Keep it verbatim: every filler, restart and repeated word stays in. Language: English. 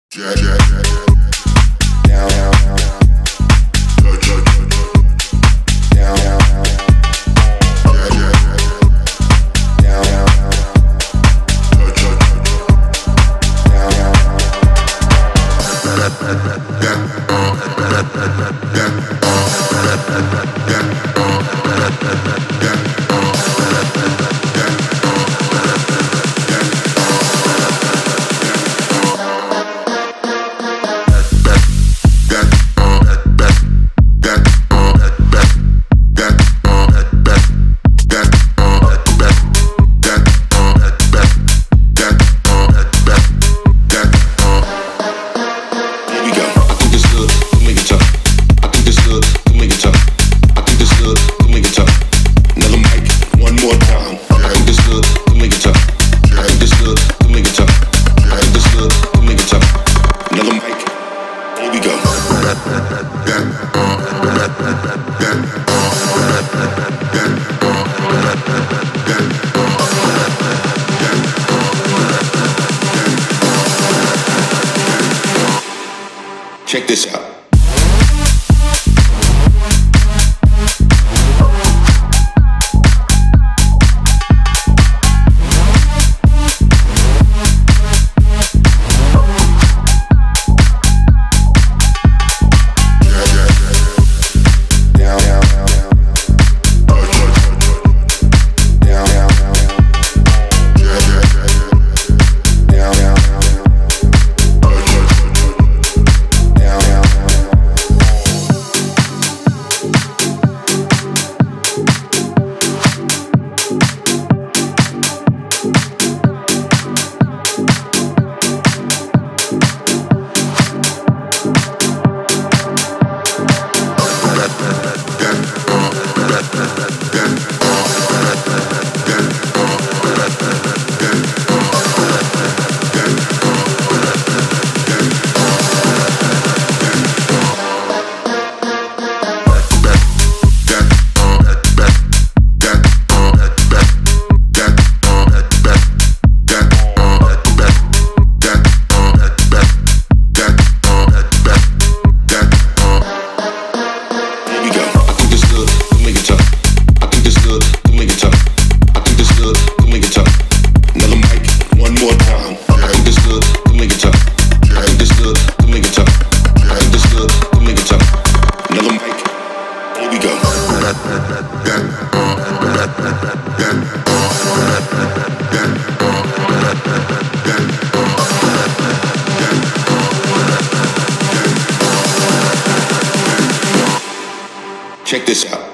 Yeah, yeah, yeah, yeah. Down, down, down, down. Go, go, go, go. Down, down, down, down. Yeah, yeah, yeah, yeah. Down, down, down, down. Go, go, go, go. Down, down, down, down. That, that, that, that, uh, that, that, that, that, uh, that, that, that, that, uh, that, that, that, that, uh, that, that, that, that, check this out. Check this out.